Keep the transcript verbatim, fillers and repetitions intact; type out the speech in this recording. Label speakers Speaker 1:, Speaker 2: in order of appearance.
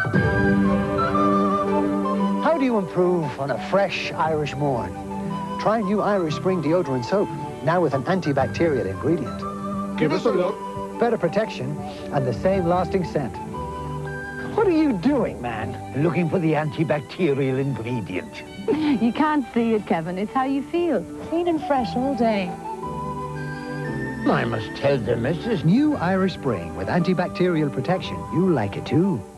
Speaker 1: How do you improve on a fresh Irish morn? Try new Irish Spring deodorant soap, now with an antibacterial ingredient.
Speaker 2: Give us a look.
Speaker 1: Better protection and the same lasting scent.
Speaker 3: What are you doing, man? Looking for the antibacterial ingredient.
Speaker 4: You can't see it, Kevin. It's how you feel. Clean and fresh all day.
Speaker 3: I must tell the missus.
Speaker 1: New Irish Spring with antibacterial protection. You'll like it too.